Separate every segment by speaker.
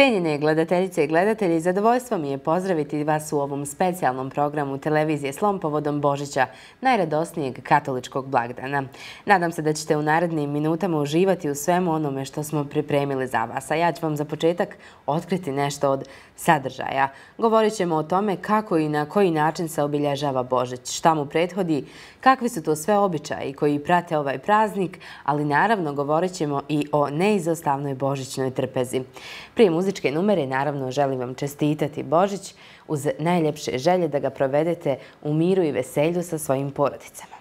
Speaker 1: Cijenjene gledateljice i gledatelji, zadovoljstvo mi je pozdraviti vas u ovom specijalnom programu televizije Slom povodom Božića, najradosnijeg katoličkog blagdana. Nadam se da ćete u narednim minutama uživati u svemu onome što smo pripremili za vas, a ja ću vam za početak otkriti nešto od sadržaja. Govorit ćemo o tome kako i na koji način se obilježava Božić, šta mu prethodi, kakvi su to sve običaji koji prate ovaj praznik, ali naravno govorit ćemo i o neizostavnoj božićnoj trpezi. Prije muzičke numere naravno želim vam čestitati Božić uz najljepše želje da ga provedete u miru i veselju sa svojim porodicama.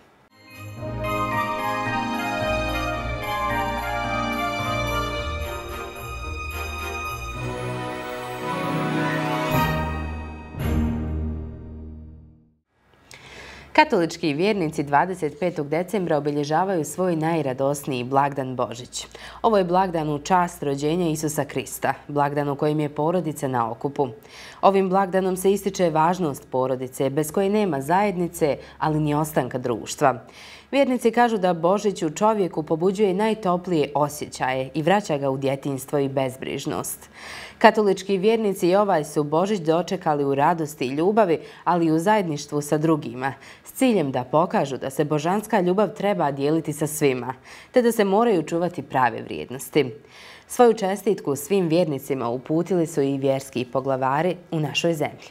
Speaker 1: Katolički vjernici 25. decembra obilježavaju svoj najradosniji blagdan Božić. Ovo je blagdan u čast rođenja Isusa Krista, blagdan u kojem je porodica na okupu. Ovim blagdanom se ističe važnost porodice, bez koje nema zajednice, ali ni ostanka društva. Vjernici kažu da Božić u čovjeku pobuđuje najtoplije osjećaje i vraća ga u djetinjstvo i bezbrižnost. Katolički vjernici i ovaj su Božić dočekali u radosti i ljubavi, ali i u zajedništvu sa drugima, s ciljem da pokažu da se božanska ljubav treba dijeliti sa svima, te da se moraju čuvati prave vrijednosti. Svoju čestitku svim vjernicima uputili su i vjerski poglavari u našoj zemlji.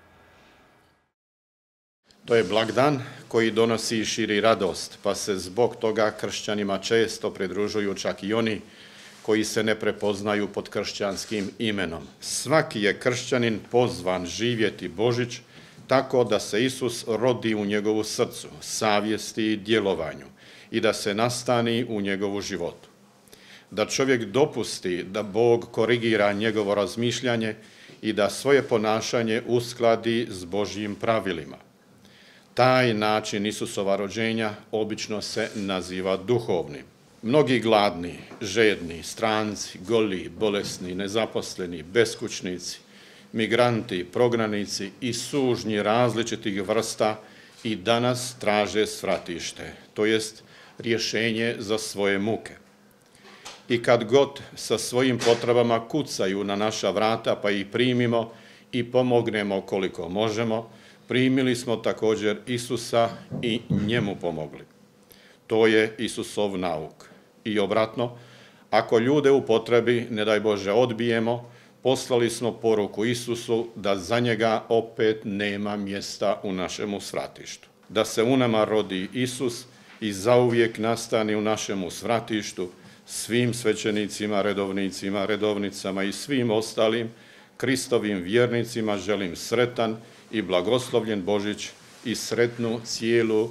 Speaker 2: To je blagdan koji donosi i širi radost, pa se zbog toga kršćanima često pridružuju čak i oni koji se ne prepoznaju pod kršćanskim imenom. Svaki je kršćanin pozvan živjeti Božić tako da se Isus rodi u njegovu srcu, savjesti i djelovanju i da se nastani u njegovu životu. Da čovjek dopusti da Bog korigira njegovo razmišljanje i da svoje ponašanje uskladi s Božjim pravilima. Taj način Isusova rođenja obično se naziva duhovnim. Mnogi gladni, žedni, stranci, goli, bolesni, nezaposleni, beskućnici, migranti, prognanici i sužnji različitih vrsta i danas traže svratište, to jest rješenje za svoje muke. I kad god sa svojim potrebama kucaju na naša vrata pa ih primimo i pomognemo koliko možemo, primili smo također Isusa i njemu pomogli. To je Isusov nauk. I obratno, ako ljude u potrebi, ne daj Bože, odbijemo, poslali smo poruku Isusu da za njega opet nema mjesta u našemu svratištu. Da se u nama rodi Isus i zauvijek nastani u našemu svratištu, svim svećenicima, redovnicima, redovnicama i svim ostalim Kristovim vjernicima želim sretan i blagoslovljen Božić i sretnu cijelu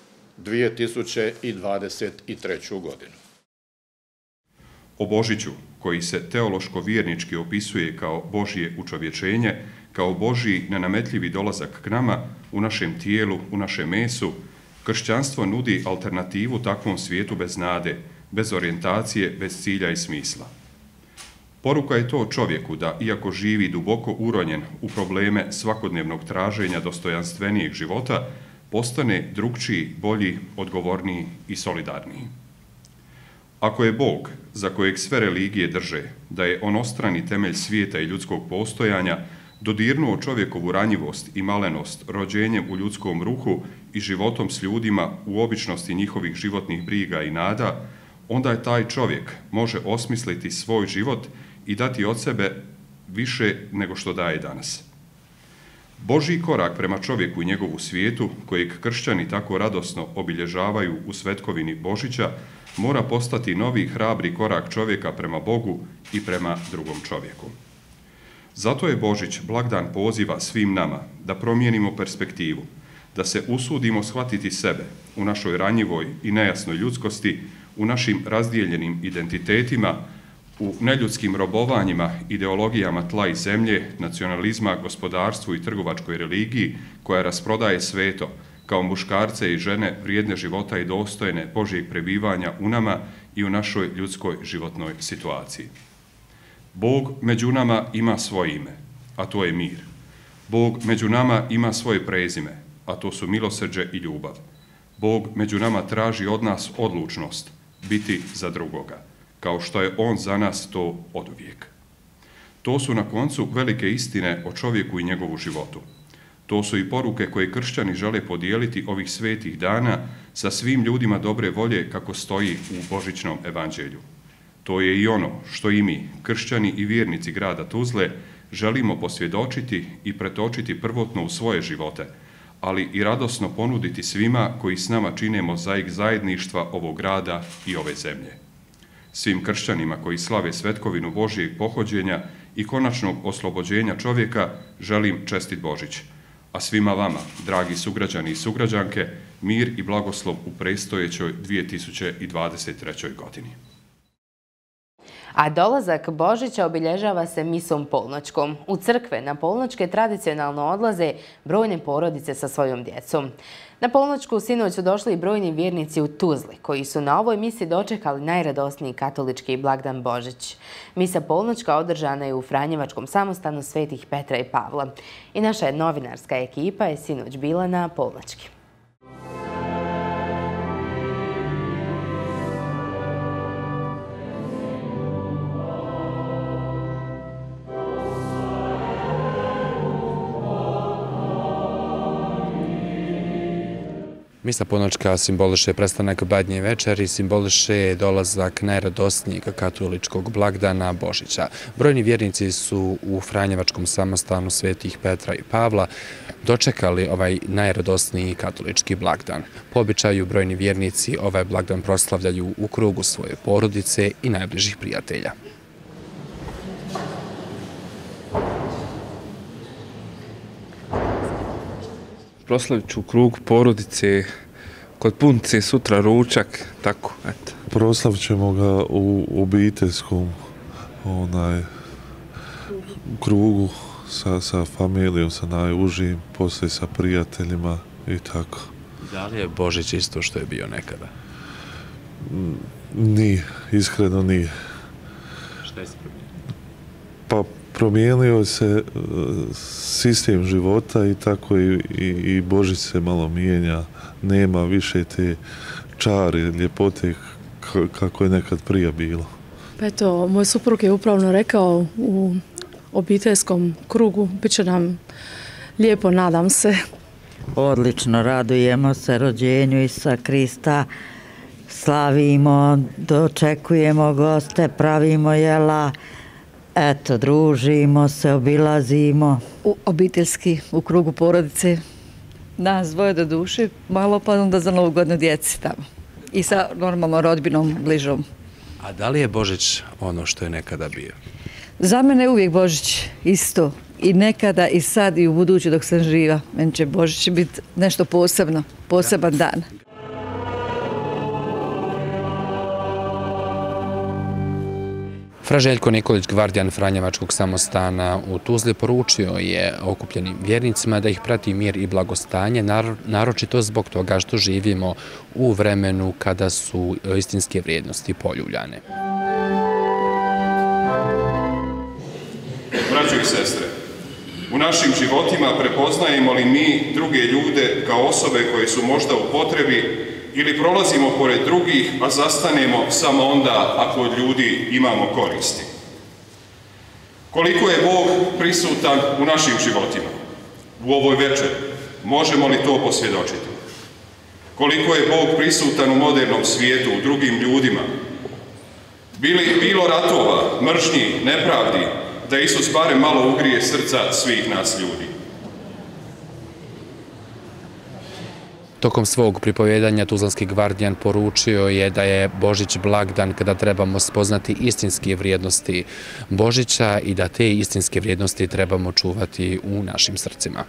Speaker 2: 2023. godinu.
Speaker 3: O Božiću, koji se teološko-vjernički opisuje kao Božje učovječenje, kao Božji nenametljivi dolazak k nama, u našem tijelu, u našem mesu, kršćanstvo nudi alternativu takvom svijetu bez nade, bez orijentacije, bez cilja i smisla. Poruka je to čovjeku da, iako živi duboko uronjen u probleme svakodnevnog traženja dostojanstvenijeg života, postane drukčiji, bolji, odgovorniji i solidarniji. Ako je Bog, za kojeg sve religije drže, da je onostrani temelj svijeta i ljudskog postojanja, dodirnuo čovjekovu ranjivost i malenost rođenjem u ljudskom ruhu i životom s ljudima u običnosti njihovih životnih briga i nada, onda je taj čovjek može osmisliti svoj život i dati od sebe više nego što daje danas. Božji korak prema čovjeku i njegovu svijetu, kojeg kršćani tako radosno obilježavaju u svetkovini Božića, mora postati novi hrabri korak čovjeka prema Bogu i prema drugom čovjeku. Zato je Božić blagdan poziva svim nama da promijenimo perspektivu, da se usudimo shvatiti sebe u našoj ranjivoj i nejasnoj ljudskosti, u našim razdijeljenim identitetima, u neljudskim robovanjima, ideologijama tla i zemlje, nacionalizma, gospodarstvu i trgovačkoj religiji koja rasprodaje sveto, kao muškarce i žene vrijedne života i dostojne Božjeg prebivanja u nama i u našoj ljudskoj životnoj situaciji. Bog među nama ima svoje ime, a to je mir. Bog među nama ima svoje prezime, a to su milosrđe i ljubav. Bog među nama traži od nas odlučnost, biti za drugoga, kao što je On za nas to oduvijek. To su na koncu velike istine o čovjeku i njegovu životu. To su i poruke koje kršćani žele podijeliti ovih svetih dana sa svim ljudima dobre volje kako stoji u Božićnom evanđelju. To je i ono što i mi, kršćani i vjernici grada Tuzle, želimo posvjedočiti i pretočiti prvotno u svoje živote, ali i radosno ponuditi svima koji s nama čine mozaik zajedništva ovog grada i ove zemlje. Svim kršćanima koji slave svetkovinu Božjeg pohođenja i konačnog oslobođenja čovjeka želim čestit Božić. A svima vama, dragi sugrađani i sugrađanke, mir i blagoslov u predstojećoj 2023. godini.
Speaker 1: A dolazak Božića obilježava se misom polnoćkom. U crkve na polnoćke tradicionalno odlaze brojne porodice sa svojom djecom. Na polnoćku sinoć su došli i brojni vjernici u Tuzli, koji su na ovoj misi dočekali najradosniji katolički blagdan Božić. Misa polnoćka održana je u Franjevačkom samostanu svetih Petra i Pavla. I naša novinarska ekipa je sinoć bila na polnoćki.
Speaker 4: Misa polnoćka simboliše prestanak Badnje večeri, simboliše dolazak najradosnijeg katoličkog blagdana Božića. Brojni vjernici su u Franjevačkom samostanu svetih Petra i Pavla dočekali ovaj najradosniji katolički blagdan. Po običaju brojni vjernici ovaj blagdan proslavljaju u krugu svoje porodice i najbližih prijatelja.
Speaker 5: Proslavit ću u krug porodice, kod punce, sutra ručak, tako, eto.
Speaker 6: Proslavit ćemo ga u obiteljskom krugu sa familijom, sa najužim, poslije sa prijateljima i tako.
Speaker 4: Da li je Božić isto što je bio nekada?
Speaker 6: Nije, iskreno nije.
Speaker 4: Šta je se promijenilo?
Speaker 6: Pa promijenio se sistem života i tako i Božić se malo mijenja. Nema više te čari, ljepote kako je nekad prije bilo.
Speaker 7: Pa eto, moj suprug je upravno rekao u obiteljskom krugu, bit će nam lijepo, nadam se.
Speaker 8: Odlično, radujemo se rođenju Isusa Krista, slavimo, dočekujemo goste, pravimo jela, eto, družimo se, obilazimo.
Speaker 9: Obiteljski, u krugu porodice, nas dvoje do duše, malo pa onda za Novu godinu djeci tamo. I sa normalno rodbinom bližom.
Speaker 4: A da li je Božić ono što je nekada bio?
Speaker 9: Za mene je uvijek Božić isto. I nekada, i sad, i u buduće dok sam živa. Meni će Božić biti nešto posebno, poseban dan.
Speaker 4: Fra Željko Nikolić, gvardijan Franjevačkog samostana u Tuzli, poručio je okupljenim vjernicima da ih prati mir i blagostanje, naročito zbog toga što živimo u vremenu kada su istinske vrijednosti poljuljane.
Speaker 3: Braćo i sestre, u našim životima prepoznajemo li mi druge ljude kao osobe koje su možda u potrebi ili prolazimo pored drugih, a zastanemo samo onda ako od ljudi imamo koristi? Koliko je Bog prisutan u našim životima? U ovoj večeri možemo li to posvjedočiti? Koliko je Bog prisutan u modernom svijetu, u drugim ljudima? Bilo ratova, mržnji, nepravdi, da Isus barem malo ugrije srca svih nas ljudi.
Speaker 4: Tokom svog pripovjedanja tuzlanski gvardijan poručio je da je Božić blagdan kada trebamo spoznati istinske vrijednosti Božića i da te istinske vrijednosti trebamo čuvati u našim srcima.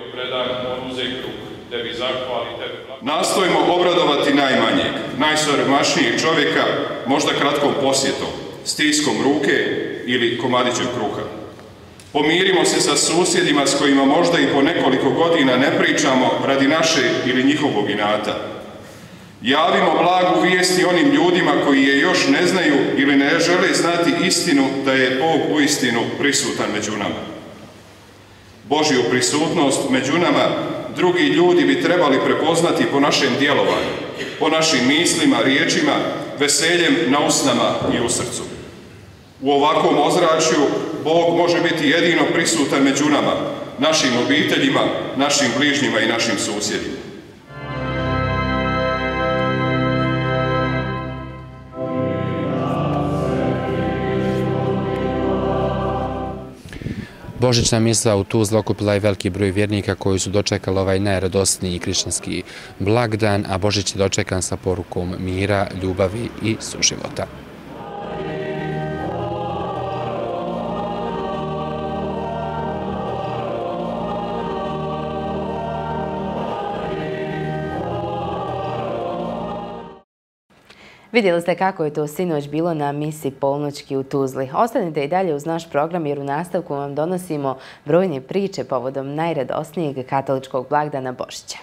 Speaker 3: Nastojimo obradovati najmanjeg, najsiromašnijeg čovjeka, možda kratkom posjetom, stiskom ruke ili komadićem kruha. Pomirimo se sa susjedima s kojima možda i po nekoliko godina ne pričamo radi naše ili njihovog inata. Javimo blagu vijesti onim ljudima koji je još ne znaju ili ne žele znati istinu da je Bog uistinu prisutan među nama. Božju prisutnost među nama drugi ljudi bi trebali prepoznati po našem djelovanju, po našim mislima, riječima, veseljem na usnama i u srcu. U ovakvom ozračju Bog može biti jedino prisutan među nama, našim obiteljima, našim bližnjima i našim susjedima.
Speaker 4: Božićna misa u Tuzli okupila je veliki broj vjernika koji su dočekali ovaj najradosniji kršćanski blagdan, a Božić je dočekan sa porukom mira, ljubavi i suživota.
Speaker 1: Vidjeli ste kako je to sinoć bilo na misi Polnoćki u Tuzli. Ostanite i dalje uz naš program jer u nastavku vam donosimo brojne priče povodom najradosnijeg katoličkog blagdana Božića.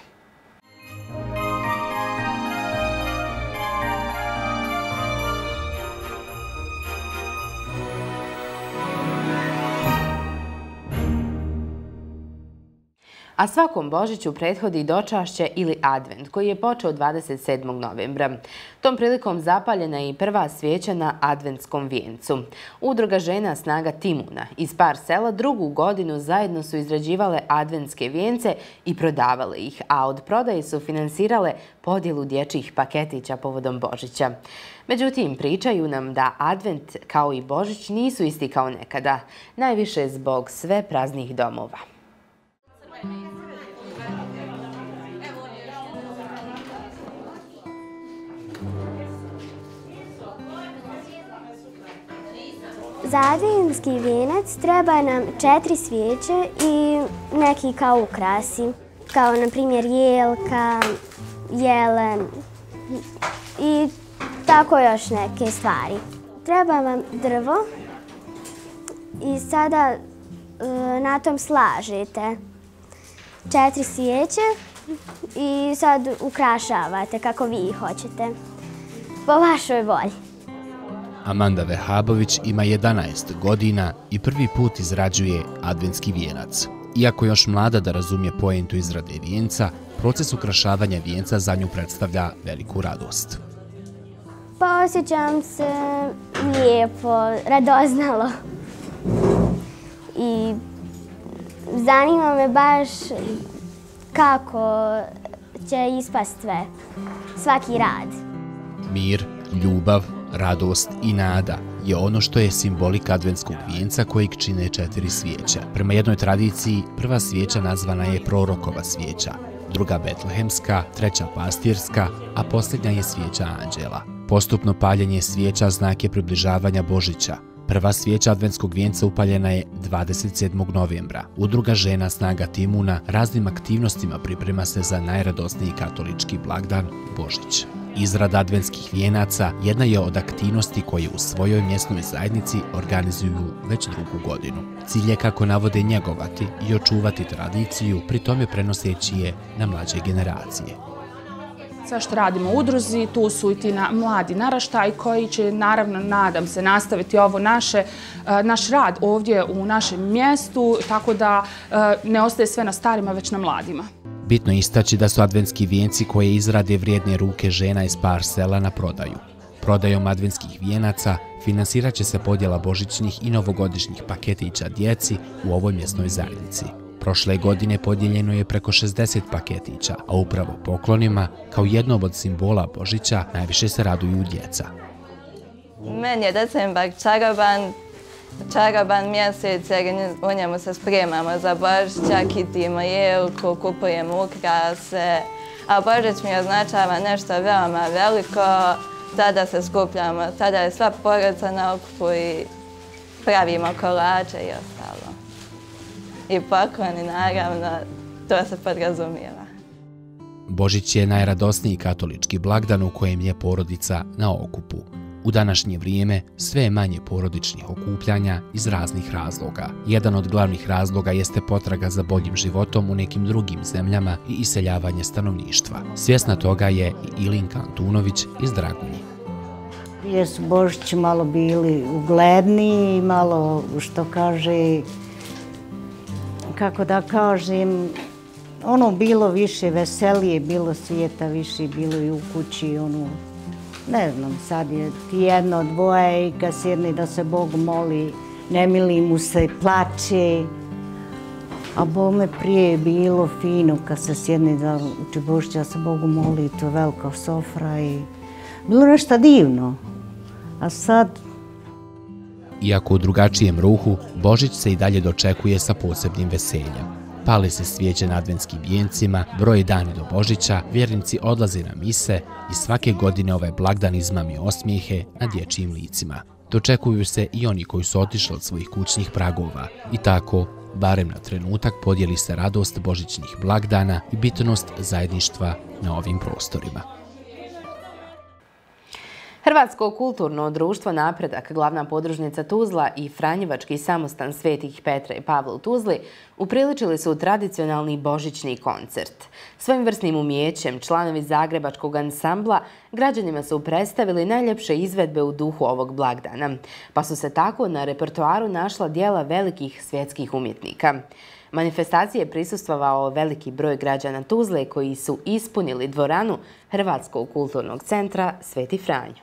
Speaker 1: A svakom Božiću prethodi dočašće ili advent koji je počeo 27. novembra. Tom prilikom zapaljena je i prva svijeća na adventskom vijencu. Udruga žena Snaga Timuna iz par sela drugu godinu zajedno su izrađivale adventske vijence i prodavale ih, a od prodaje su finansirale podjelu dječjih paketića povodom Božića. Međutim, pričaju nam da advent kao i Božić nisu isti kao nekada, najviše zbog sve praznih domova.
Speaker 10: Za adventski vijenac treba nam 4 svijeće i neki kao ukrasi, kao na primjer jelka, jelen i tako još neke stvari. Treba vam drvo i sada na tom slažete 4 svijeće i sad ukrašavate kako vi hoćete, po vašoj volji.
Speaker 11: Amanda Vehabović ima 11 godina i prvi put izrađuje adventski vijenac. Iako još mlada da razumije poentu izrade vijenca, proces ukrašavanja vijenca za nju predstavlja veliku radost.
Speaker 10: Pa osjećam se lijepo, radoznalo i zanima me baš kako će ispast sve, svaki rad.
Speaker 11: Mir, ljubav, radost i nada je ono što je simbolika adventskog vijenca kojeg čine 4 svijeća. Prema jednoj tradiciji, prva svijeća nazvana je prorokova svijeća, druga betlehemska, treća pastirska, a posljednja je svijeća anđela. Postupno paljenje svijeća znak je približavanja Božića. Prva svijeća adventskog vijenca upaljena je 27. novembra. Udruga žena Snaga Timuna raznim aktivnostima priprema se za najradosniji katolički blagdan Božić. Izrada adventskih vijenaca jedna je od aktivnosti koje u svojoj mjesnoj zajednici organizuju već drugu godinu. Cilj je, kako navode, njegovati i očuvati tradiciju, pri tome prenoseći je na mlađe generacije.
Speaker 12: Sve što radimo u udruzi, tu su i ti mladi naraštaji koji će, naravno, nadam se, nastaviti ovo naš rad ovdje u našem mjestu, tako da ne ostaje sve na starima, već na mladima.
Speaker 11: Bitno je istaći da su adventski vijenci koje izrade vrijedne ruke žena iz par sela na prodaju. Prodajom adventskih vijenaca finansirat će se podjela božićnih i novogodišnjih paketića djeci u ovoj mjesnoj zajednici. Prošle godine podijeljeno je preko 60 paketića, a upravo poklonima, kao jednom od simbola Božića, najviše se raduju djeca.
Speaker 13: Meni je decembar čaraban mjesec jer u njemu se spremamo za Božića, kitimo jelku, kupujemo ukrase, a Božić mi označava nešto veoma veliko, tada se skupljamo, tada je sva porodica na okupu i pravimo kolače i ostalo. I pokloni, naravno, to se podrazumijeva.
Speaker 11: Božić je najradosniji katolički blagdan u kojem je porodica na okupu. U današnje vrijeme sve je manje porodičnih okupljanja iz raznih razloga. Jedan od glavnih razloga jeste potraga za boljim životom u nekim drugim zemljama i iseljavanje stanovništva. Svjesna toga je i Ilinka Antunović iz Dragunje.
Speaker 14: Prije su Božići malo bili ugledniji, malo, što kaže, kako da kažem, ono bilo više veselije, bilo svijeta više, bilo i u kući, ono, Ne znam, sad je jedno, dvoje i kad sjedne da se Bogu moli, ne mili mu se, plače. A bome prije je bilo fino kad se sjedne da uči Božića, da se Bogu moli, to je velika sofra i bilo nešto divno. A sad...
Speaker 11: Iako u drugačijem ruhu, Božić se i dalje dočekuje sa posebnim veseljem. Pale se svijeće na adventskim vijencima, broje dani do Božića, vjernici odlaze na mise i svake godine ovaj blagdan izmami osmijehe na dječjim licima. Dočekuju se i oni koji su otišli od svojih kućnih pragova i tako, barem na trenutak, podijeli se radost božićnih blagdana i bitnost zajedništva na ovim prostorima.
Speaker 1: Hrvatsko kulturno društvo Napredak, glavna podružnica Tuzla i Franjevački samostan Svetih Petra i Pavla u Tuzli upriličili su tradicionalni božićni koncert. Svojim vrsnim umijećem članovi Zagrebačkog ansambla građanima su predstavili najljepše izvedbe u duhu ovog blagdana, pa su se tako na repertoaru našla djela velikih svjetskih umjetnika. Manifestacije je prisustvovao veliki broj građana Tuzle koji su ispunili dvoranu Hrvatskog kulturnog centra Sveti Franjo.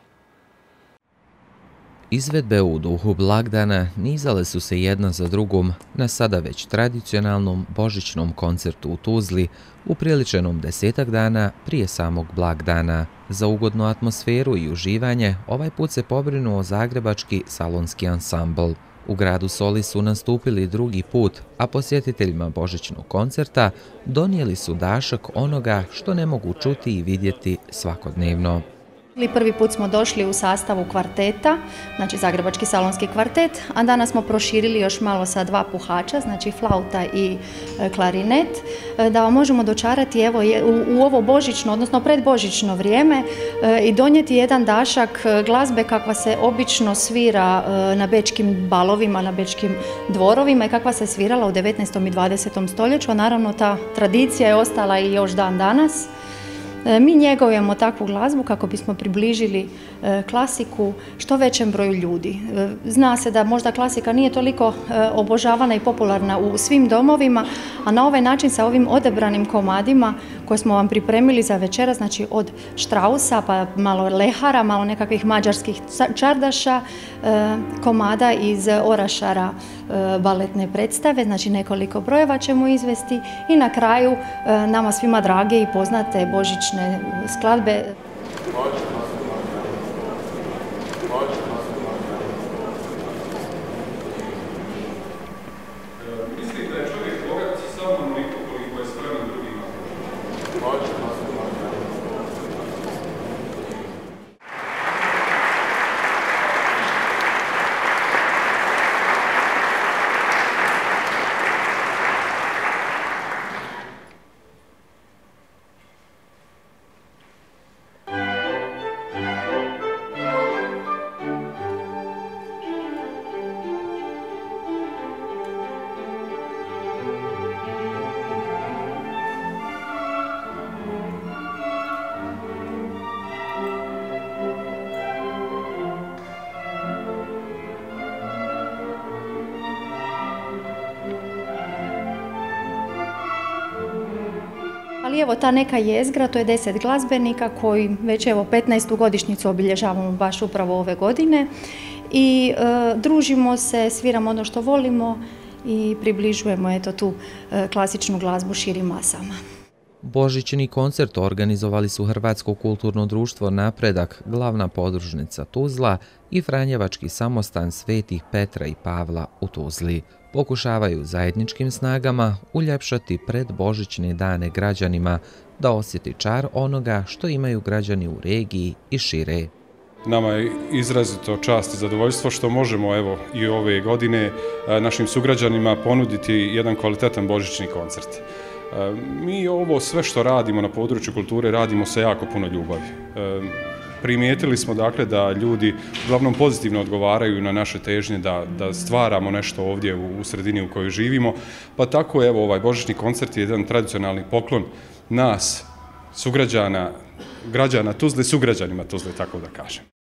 Speaker 15: Izvedbe u duhu blagdana nizale su se jedna za drugom na sada već tradicionalnom božićnom koncertu u Tuzli, upriličenom 10 dana prije samog blagdana. Za ugodnu atmosferu i uživanje ovaj put se pobrinuo Zagrebački salonski ansambl. U gradu Soli su nastupili drugi put, a posjetiteljima božićnog koncerta donijeli su dašak onoga što ne mogu čuti i vidjeti svakodnevno.
Speaker 16: Prvi put smo došli u sastavu kvarteta, znači Zagrebački salonski kvartet, a danas smo proširili još malo sa 2 puhača, znači flauta i klarinet, da vam možemo dočarati evo, u ovo božićno, odnosno predbožićno vrijeme i donijeti jedan dašak glazbe kakva se obično svira na bečkim balovima, na bečkim dvorovima i kakva se svirala u 19. i 20. stoljeću, a naravno ta tradicija je ostala i još dan danas. Mi njegujemo takvu glazbu kako bismo približili klasiku što većem broju ljudi. Zna se da možda klasika nije toliko obožavana i popularna u svim domovima, a na ovaj način sa ovim odebranim komadima koje smo vam pripremili za večera, znači od Strausa, pa malo lehara, malo nekakvih mađarskih čardaša, komada iz Orašara baletne predstave, znači nekoliko brojeva ćemo izvesti i na kraju nama svima drage i poznate božićne skladbe.
Speaker 3: Mislite da je čovjek bogat samo onoliko koliko je spreman drugima?
Speaker 16: Ali evo ta neka jezgra, to je 10 glazbenika koji već evo 15. godišnjicu obilježavamo baš upravo ove godine i družimo se, sviramo ono što volimo i približujemo eto tu klasičnu glazbu širim masama.
Speaker 15: Božićni koncert organizovali su Hrvatsko kulturno društvo Napredak, glavna podružnica Tuzla i Franjevački samostan Svetih Petra i Pavla u Tuzli. Pokušavaju zajedničkim snagama uljepšati predbožićne dane građanima da osjeti čar onoga što imaju građani u regiji i šire.
Speaker 3: Nama je izrazito čast i zadovoljstvo što možemo evo i ove godine našim sugrađanima ponuditi jedan kvalitetan božićni koncert. Mi ovo sve što radimo na području kulture radimo sa jako puno ljubavi. Primijetili smo dakle da ljudi uglavnom pozitivno odgovaraju na naše težnje da stvaramo nešto ovdje u sredini u kojoj živimo, pa tako evo ovaj božićni koncert je jedan tradicionalni poklon nas, sugrađana, građana Tuzle, sugrađanima Tuzle, tako da kažem.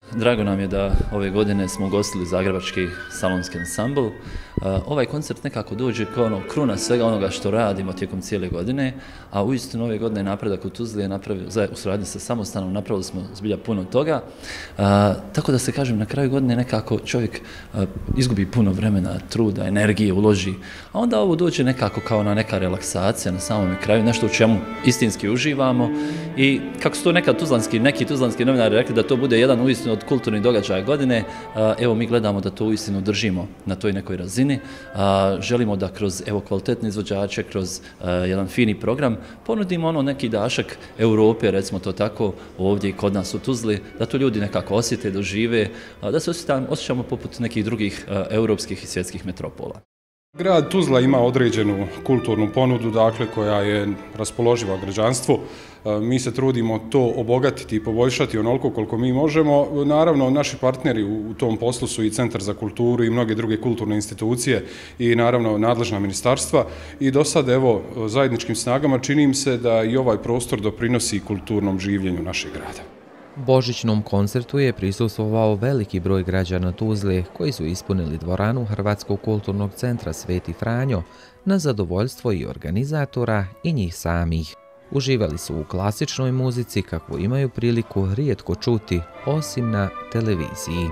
Speaker 17: Drago nam je da ove godine smo ugostili Zagrebački salonski ansambl. Ovaj koncert nekako dođe kao ono kruna svega onoga što radimo tijekom cijele godine, a uistinu ove godine napredak u Tuzli je napravio, u suradnji sa Samostanom, napravili smo zbilja puno toga. Tako da se kažem, na kraju godine nekako čovjek izgubi puno vremena, truda, energije, uloži, a onda ovo dođe nekako kao na neka relaksacija na samom kraju, nešto u čemu istinski uživamo i kako su to neki tuzlanski novinari rekli da to bude jedan uistinu od kulturnih događaja godine, evo mi gledamo da to uistinu držimo na toj nekoj razini. Želimo da kroz kvalitetne izvođače, kroz jedan fini program ponudimo neki dašak Europe, recimo to tako, ovdje i kod nas u Tuzli, da to ljudi nekako osjete, dožive, da se osjećamo poput nekih drugih europskih i svjetskih metropola.
Speaker 3: Grad Tuzla ima određenu kulturnu ponudu, dakle, koja je raspoloživa građanstvu. Mi se trudimo to obogatiti i poboljšati onoliko koliko mi možemo. Naravno, naši partneri u tom poslu su i Centar za kulturu i mnoge druge kulturne institucije i naravno nadležna ministarstva. I do sad, evo, zajedničkim snagama čini im se da i ovaj prostor doprinosi kulturnom življenju našeg grada.
Speaker 15: Božićnom koncertu je prisustvovao veliki broj građana Tuzle koji su ispunili dvoranu Hrvatskog kulturnog centra Sveti Franjo na zadovoljstvo i organizatora i njih samih. Uživali su u klasičnoj muzici kakvu imaju priliku rijetko čuti, osim na televiziji.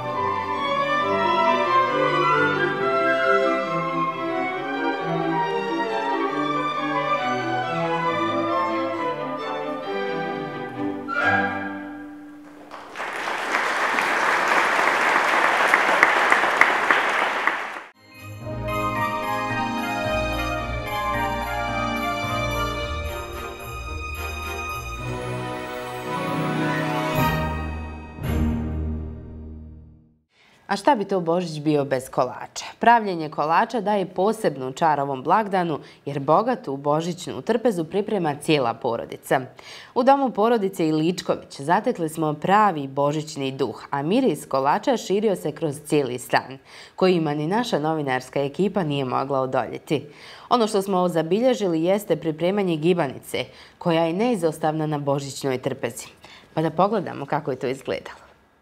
Speaker 1: A šta bi to Božić bio bez kolača? Pravljenje kolača daje posebnu čar ovom blagdanu jer bogatu božićnu trpezu priprema cijela porodica. U domu porodice Iličković zatekli smo pravi božićni duh, a miris kolača širio se kroz cijeli stan, kojima ni naša novinarska ekipa nije mogla odoljeti. Ono što smo zabilježili jeste pripremanje gibanice, koja je neizostavna na božićnoj trpezi. Pa da pogledamo kako je to izgledalo.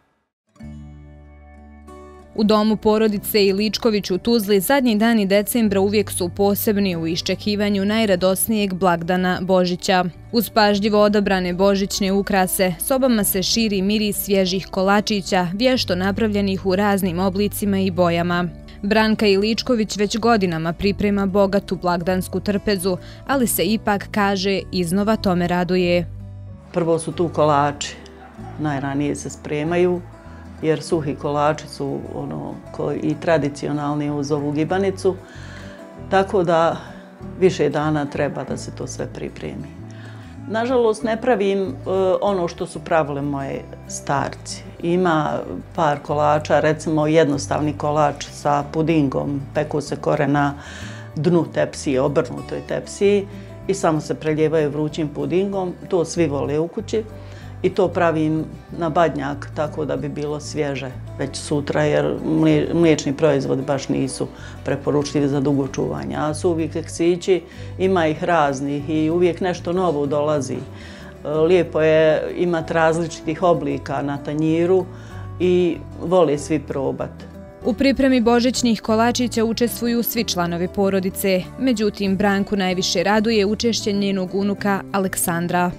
Speaker 18: U domu porodice Iličković u Tuzli zadnji dani decembra uvijek su posebni u iščekivanju najradosnijeg blagdana Božića. Uz pažljivo odabrane božićne ukrase, sobama se širi miris svježih kolačića, vješto napravljenih u raznim oblicima i bojama. Branka Iličković već godinama priprema bogatu blagdansku trpezu, ali se ipak, kaže, iznova tome raduje.
Speaker 19: Prvo su tu kolači, najranije se spremaju, jer suhi kolači su i tradicionalni uz ovu gibanicu, tako da više dana treba da se to sve pripremi. Nažalost, ne pravim ono što su pravile moje starci. Ima par kolača, recimo jednostavni kolač sa pudingom, peku se kore na dnu tepsije, obrnutoj tepsiji i samo se preljevaju vrućim pudingom, to svi vole u kući. I to pravim na badnjak, tako da bi bilo svježe već sutra, jer mliječni proizvodi baš nisu preporučljivi za dugo čuvanje. A suvi keksići, ima ih raznih i uvijek nešto novo dolazi. Lijepo je imati različitih oblika na tanjiru i vole svi probati.
Speaker 18: U pripremi božićnih kolačića učestvuju svi članovi porodice. Međutim, Branku najviše raduje učešće njenog unuka Aleksandra.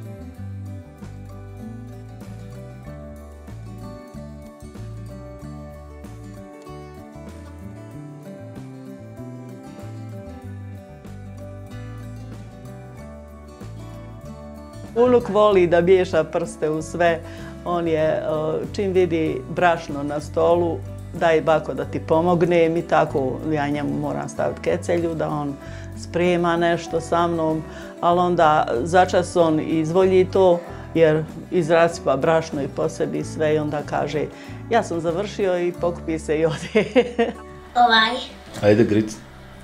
Speaker 19: Unuk voli da miješa prste u sve. On je, čim vidi brašno na stolu, daj bako da ti pomognem i tako ja njemu moram staviti kecelju da on sprema nešto sa mnom, ali onda začas on izvolji to jer izrasipa brašno i posebi sve i onda kaže ja sam završio i pokupi se i ode.
Speaker 20: Ajde, Gric.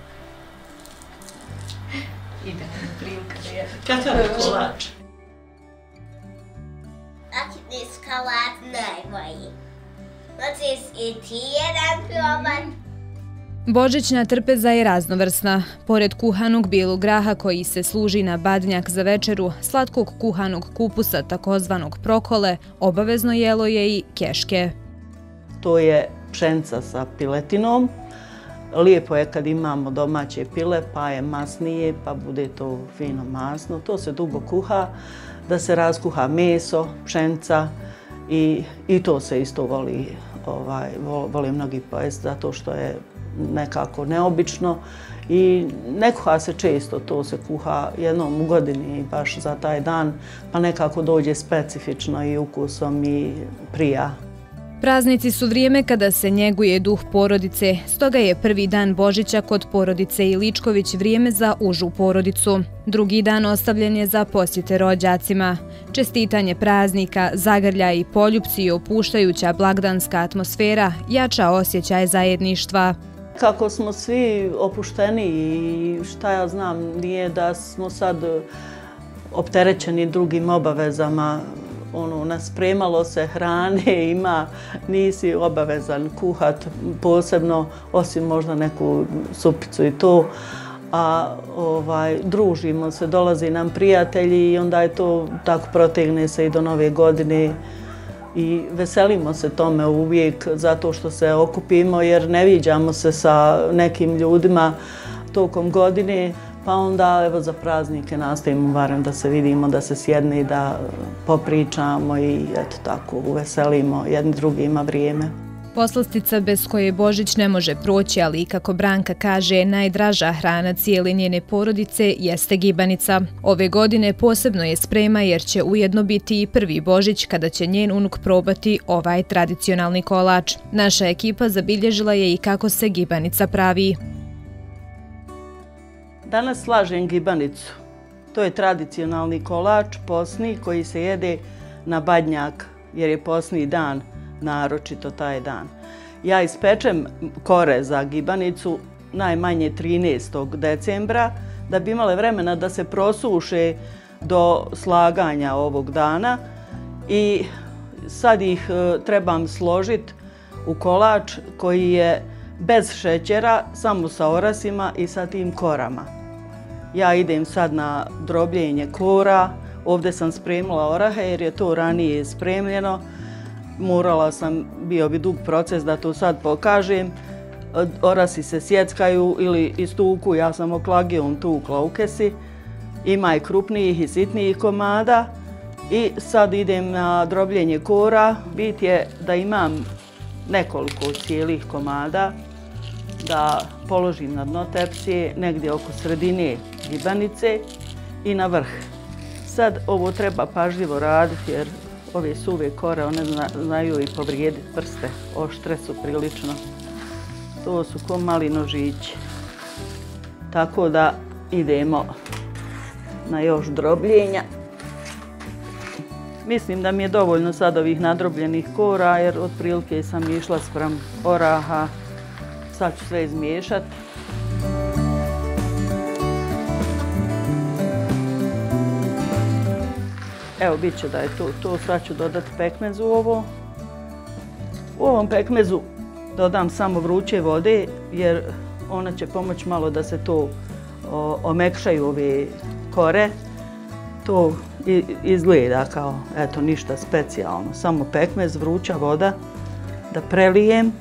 Speaker 19: Ide, prilika. Kakav je kolač?
Speaker 21: This kolač najbolji. Hoćeš i ti jedan probat?
Speaker 18: Božićna trpeza je raznovrsna. Pored kuhanog bijelog graha koji se služi na badnjak za večeru, slatkog kuhanog kupusa takozvanog prokole, obavezno jelo je i keške.
Speaker 19: To je pšenica sa piletinom. Lijepo je kad imamo domaće pile, pa je masnije, pa bude to fino masno. To se dugo kuha, da se raskuha meso, pšenica i to se isto voli mnogi pojesti zato što je nekako neobično i ne kuha se često, to se kuha jednom u godini baš za taj dan, pa nekako dođe specifično i ukusom i prija.
Speaker 18: Praznici su vrijeme kada se njeguje duh porodice, stoga je prvi dan Božića kod porodice Iličković vrijeme za užu porodicu. Drugi dan ostavljen je za posjete rođacima. Čestitanje praznika, zagrlja i poljupci i opuštajuća blagdanska atmosfera jača osjećaj zajedništva.
Speaker 19: Kako smo svi opušteni i šta ja znam, nije da smo sad opterećeni drugim obavezama. Naspremalo se hrane, nisi obavezan kuhat posebno, osim možda neku supicu i to. A družimo se, dolazi nam prijatelji i onda je to tako protegne se i do Nove godine. I veselimo se tome uvijek zato što se okupimo jer ne viđamo se sa nekim ljudima tokom godine. Pa onda evo za praznike nastavimo barem da se vidimo, da se sjedne i da popričamo i eto tako uveselimo jedni drugima vrijeme.
Speaker 18: Poslastica bez koje Božić ne može proći, ali kako Branka kaže, najdraža hrana cijele njene porodice jeste gibanica. Ove godine posebno je sprema jer će ujedno biti i prvi Božić kada će njen unuk probati ovaj tradicionalni kolač. Naša ekipa zabilježila je i kako se gibanica pravi.
Speaker 19: Danas slažem gibanicu. To je tradicionalni kolač, posni, koji se jede na badnjak, jer je posni dan, naročito taj dan. Ja ispečem kore za gibanicu najmanje 13. decembra, da bi imale vremena da se prosuše do slaganja ovog dana i sad ih trebam složiti u kolač koji je bez šećera, samo sa orasima i sa tim korama. Ja idem sad na drobljenje kora, ovdje sam spremila orahe jer je to ranije spremljeno. Morala sam, bio bi dug proces da to sad pokažem. Orasi se sjeckaju ili istuku, ja sam oklagijom tukla u kesi. Ima i krupnijih i sitnijih komada. I sad idem na drobljenje kora. Bit je da imam nekoliko cijelih komada, da položim na dno tepsije, negdje oko sredine gibanice i na vrh. Sad ovo treba pažljivo raditi jer ove suve kore, one znaju i povrijediti prste. Oštre su prilično. To su ko mali nožići. Tako da idemo na još drobljenja. Mislim da mi je dovoljno sad ovih nadrobljenih kora jer otprilike sam išla spram oraha. Sad ću sve izmiješati. Evo, bit će da je to. Sad ću dodati pekmez u ovo. U ovom pekmezu dodam samo vruće vode jer ona će pomoći malo da se to omekšaju ove kore. To izgleda kao, eto, ništa specijalno. Samo pekmez, vruća voda, da prelijem.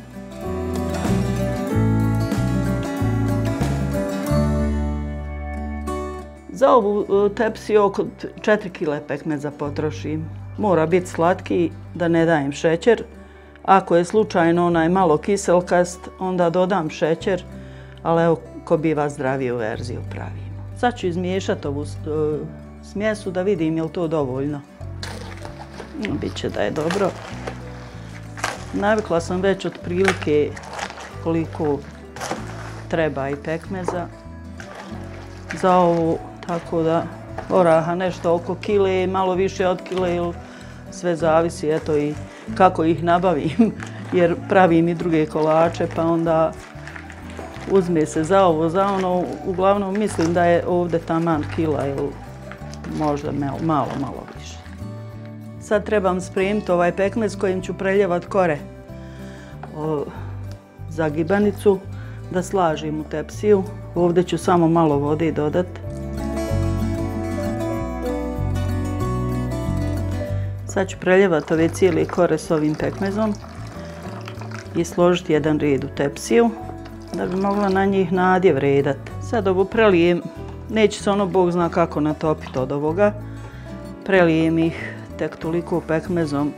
Speaker 19: Za ovu tepsiju oko 4 kg pekmeza potrošim. Mora biti slatki, da ne dajem šećer. Ako je slučajno onaj malo kiselkast, onda dodam šećer, ali evo, ko biva zdraviju verziju pravimo. Sad ću izmiješati ovu smjesu da vidim je li to dovoljno. Biće da je dobro. Navikla sam već otprilike koliko treba i pekmeza za ovu. Tako da oraha nešto oko kile, malo više od kile, ili sve zavisi eto i kako ih nabavim, jer pravim i druge kolače, pa onda uzme se za ovo, za ono. Uglavnom mislim da je ovdje taman kila ili možda malo više. Sad trebam spremiti ovaj pekmez kojim ću preljevat kore za gibanicu. da slažem u tepsiju. Ovdje ću samo malo vode dodati. Sad ću preljevati ove cijele kore s ovim pekmezom i složiti jedan red u tepsiju da bi mogla na njih nadjev redat. Sad ovo prelijem, neće se ono Bog zna kako natopiti od ovoga. Prelijem ih tek toliko pekmezom.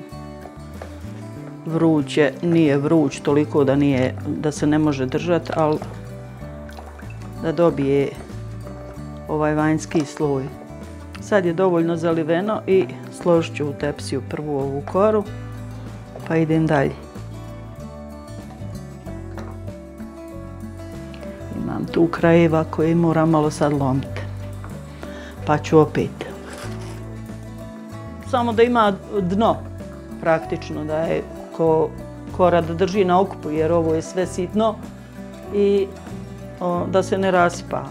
Speaker 19: Vruće, nije vruć toliko da se ne može držati, ali da dobije ovaj vanjski sloj. Sad je dovoljno zaliveno i složit ću u tepsiju prvu ovu koru, pa idem dalje. Imam tu krajeva koje moram malo sad lomiti, pa ću opet. Samo da ima dno, praktično, da je kora da drži na okupu, jer ovo je sve sitno i da se ne rasipa.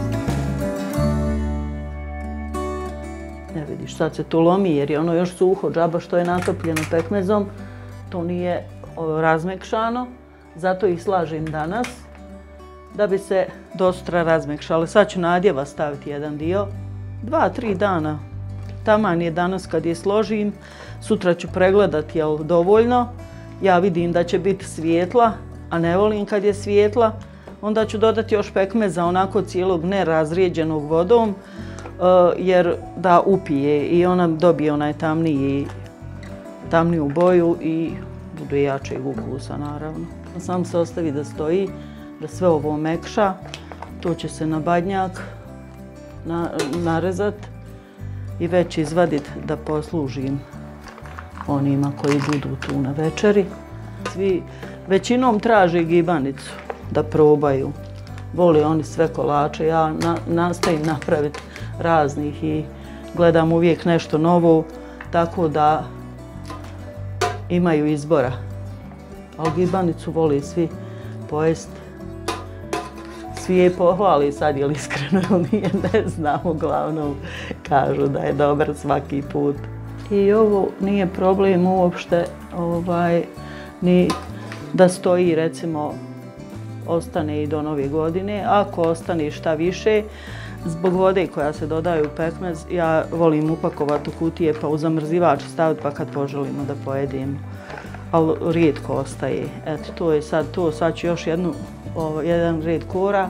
Speaker 19: Ne vidiš, sad se to lomi jer je ono još suho, džaba što je natopljeno pekmezom, to nije razmekšano, zato ih slažem danas da bi se dosta razmekšale. Sad ću nadjeva staviti jedan dio, 2-3 dana. Taman je danas kad je složim, sutra ću pregledati je li dovoljno. Ja vidim da će biti svijetla, a ne volim kad je svijetla. Onda ću dodati još pekmeza onako cijelog nerazrijeđenog vodom, jer da upije i ona dobije onaj tamniju boju i bude jačeg ukusa naravno. Samo se ostavi da stoji, da sve ovo mekša. To će se na badnjak narezat i već izvadit da poslužim onima koji budu tu na večeri. Svi većinom traže gibanicu da probaju. Vole oni sve kolače, ja nastavim napraviti raznih i gledam uvijek nešto novo, tako da imaju izbora. Ali gibanicu vole svi pojesti. Svi je pohvali sad, je li iskreno ili nije, ne znam, uglavnom kažu da je dobar svaki put. I ovo nije problem uopšte ni da stoji, recimo, ostane i do Nove godine. Ako ostane šta više, zbog vode koja se dodaje u pekmez, ja volim upakovati u kutije pa u zamrzivač staviti pa kad poželimo da pojedemo. Ali rijetko ostaje. Eto, to je sad to. Sad ću još jedan red kora.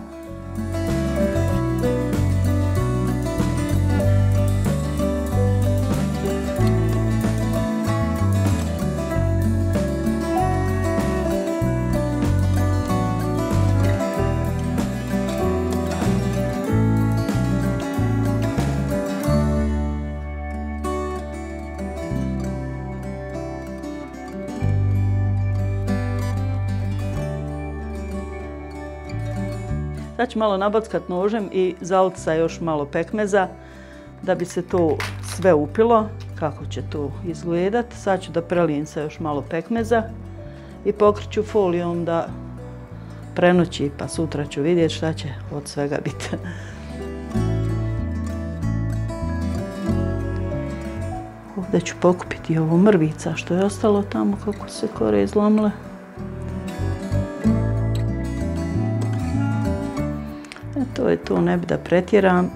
Speaker 19: Sad ću malo nabackat nožem i zaliti sa još malo pekmeza da bi se to sve upilo, kako će to izgledat. Sad ću da prelijem sa još malo pekmeza i pokriću folijom da prenoći, pa sutra ću vidjeti šta će od svega biti. Ovdje ću pokupiti ovo mrvica što je ostalo tamo kako se kore izlomile. To je to, ne bi da pretjeram.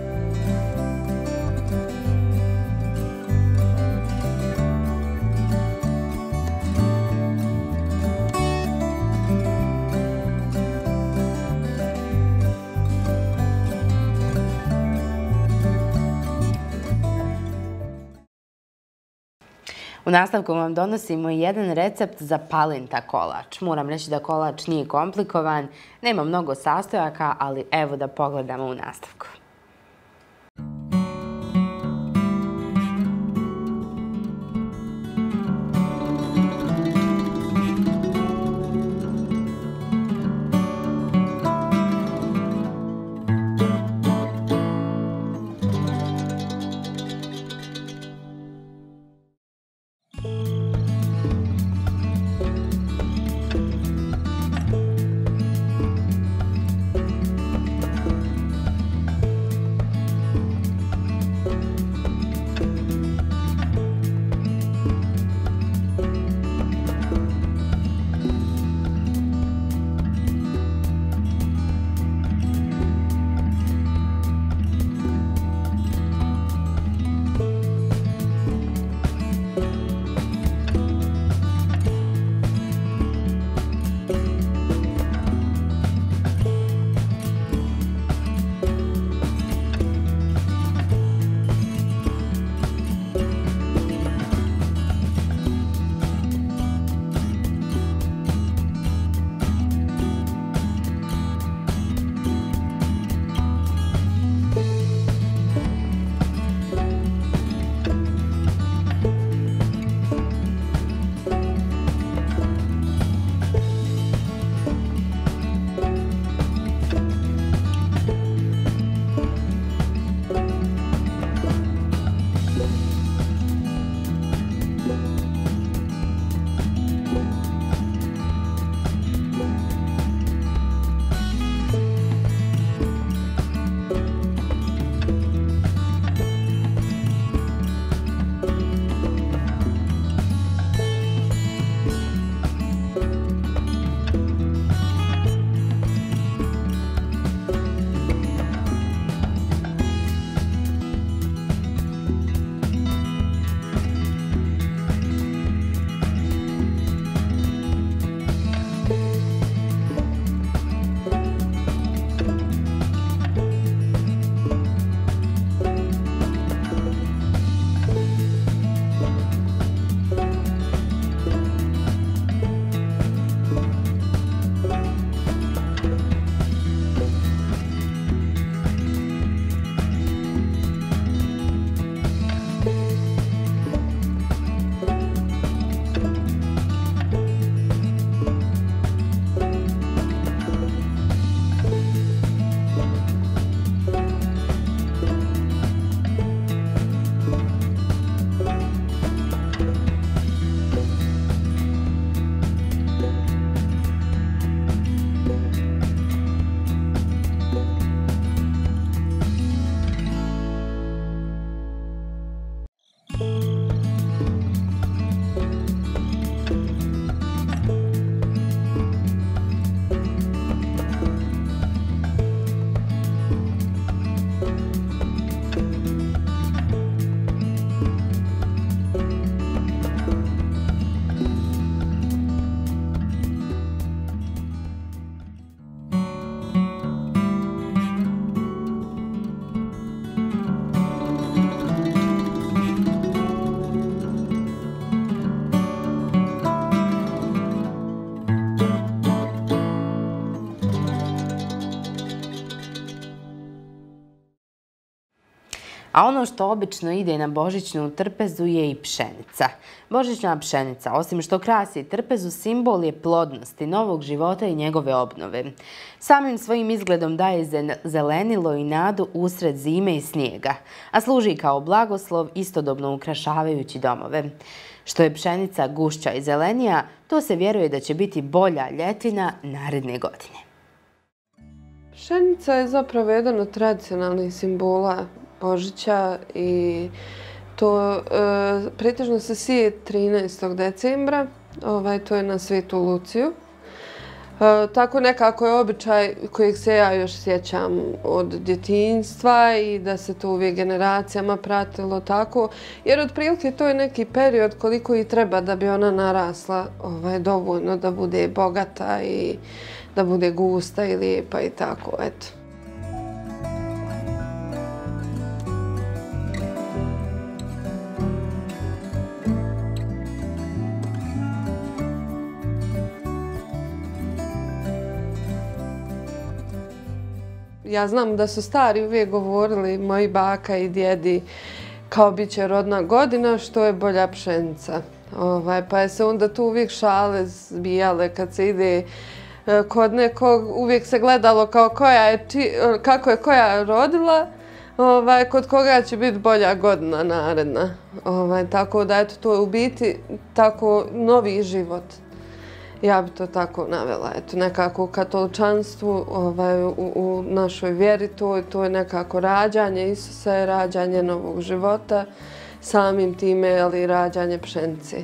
Speaker 1: U nastavku vam donosimo jedan recept za palinta kolač. Moram reći da kolač nije komplikovan, nema mnogo sastojaka, ali evo da pogledamo u nastavku. A ono što obično ide na božićnu trpezu je i pšenica. Božićna pšenica, osim što krasi trpezu, simbol je plodnosti, novog života i njegove obnove. Samim svojim izgledom daje zelenilo i nadu usred zime i snijega, a služi kao blagoslov, istodobno ukrašavajući domove. Što je pšenica gušća i zelenija, to se vjeruje da će biti bolja ljetina naredne godine.
Speaker 21: Pšenica je zapravo jedan od tradicionalnih simbola Božića i to pretežno se sije 13. decembra, to je na Svetu Luciju. Tako nekako je običaj kojeg se ja još sjećam od djetinjstva i da se to uvijek generacijama pratilo tako, jer otprilike to je neki period koliko i treba da bi ona narasla dovoljno da bude bogata i da bude gusta i lijepa i tako, eto. Ja znam da su stari uvijek govorili, moji baka i djedi, kao bit će rodna godina, što je bolja pšenica. Pa je se onda tu uvijek šale zbijale kad se ide kod nekog, uvijek se gledalo kao kako je koja rodila, kod koga će biti bolja godina naredna. Tako da eto, to je u biti tako novi život. Ja bi to tako navela. Eto, nekako u katoličanstvu, u našoj vjeri, to je nekako rađanje Isusa, je rađanje novog života, samim time, ali rađanje pšenice.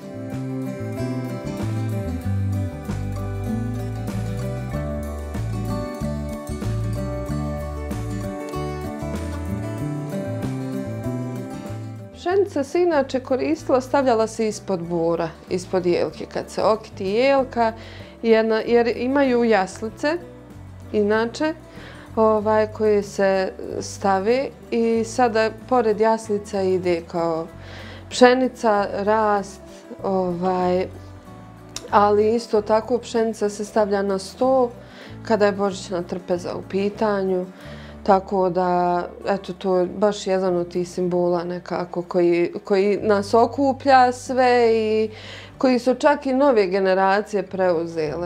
Speaker 21: Pšenica se inače koristila, stavljala se ispod bura, ispod jelke. Kad se okiti jelka, jer imaju jaslice, inače, koje se stave i sada pored jaslica ide kao pšenica, rast, ali isto tako pšenica se stavlja na sto kada je božićna trpeza u pitanju. Tako da, eto, to je baš jedan od tih simbola nekako koji nas okuplja sve i koji su čak i nove generacije preuzele.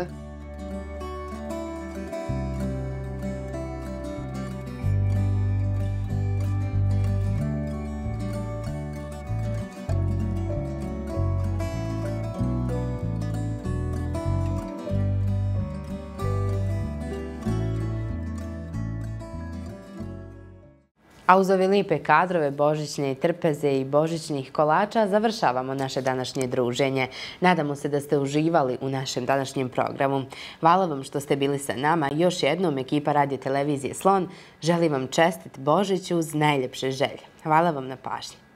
Speaker 1: A uz ove lijepe kadrove božićne trpeze i božićnih kolača završavamo naše današnje druženje. Nadamo se da ste uživali u našem današnjem programu. Hvala vam što ste bili sa nama. Još jednom ekipa Radio Televizije Slon želi vam čestit Božić uz najljepše želje. Hvala vam na pažnji.